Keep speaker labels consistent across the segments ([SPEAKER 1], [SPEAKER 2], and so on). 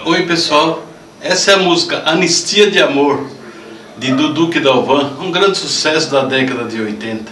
[SPEAKER 1] Oi pessoal, essa é a música Anistia de Amor, de Dudu e Dalvan, um grande sucesso da década de 80.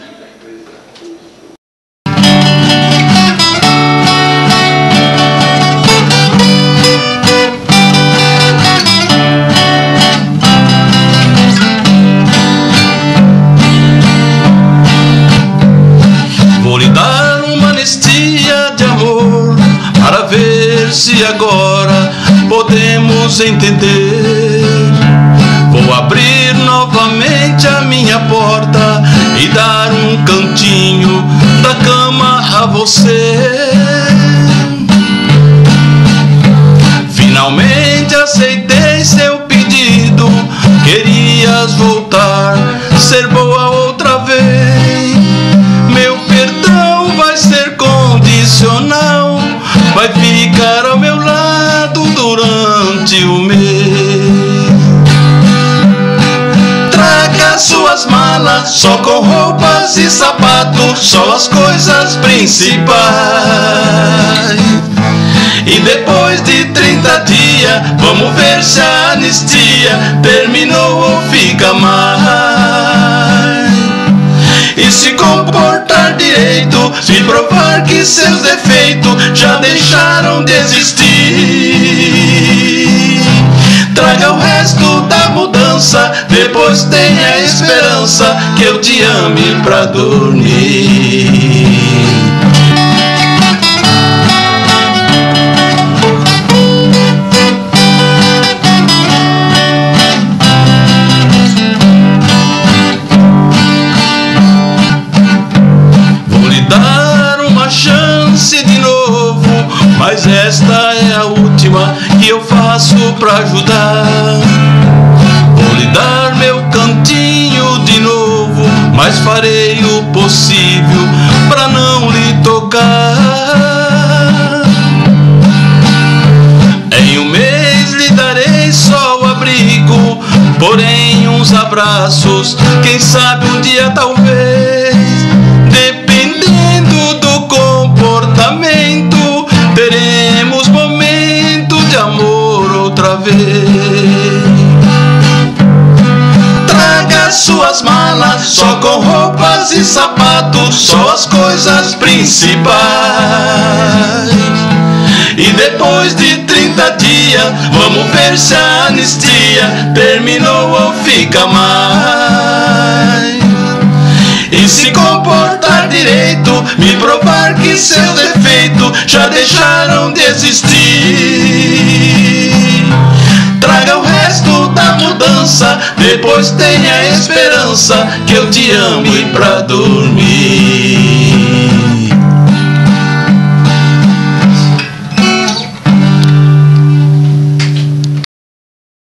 [SPEAKER 2] Vou lhe dar uma anistia de amor, para ver se agora podemos entender. Vou abrir novamente a minha porta e dar um cantinho da cama a você. Finalmente aceitei seu pedido, querias voltar, ser boa outra vez. Meu perdão vai ser condicional, vai ficar ao meu lado durante o mês. Traga suas malas, só com roupas e sapatos, só as coisas principais. E depois de 30 dias, vamos ver se a anistia terminou ou fica mais. E se comportar direito, se provar que seus defeitos já deixaram de existir. Traga o resto da mudança, depois tenha esperança que eu te ame pra dormir. Dar uma chance de novo, mas esta é a última que eu faço pra ajudar. Vou lhe dar meu cantinho de novo, mas farei o possível pra não lhe tocar. Em um mês lhe darei só o abrigo, porém uns abraços, quem sabe um dia talvez. Dependendo do comportamento, teremos momento de amor outra vez. Traga suas malas, só com roupas e sapatos, só as coisas principais. E depois de 30 dias, vamos ver se a anistia terminou ou fica mais. E se comportar direito, me provar que seus defeitos já deixaram de existir. Traga o resto da mudança, depois tenha esperança que eu te amo e pra dormir.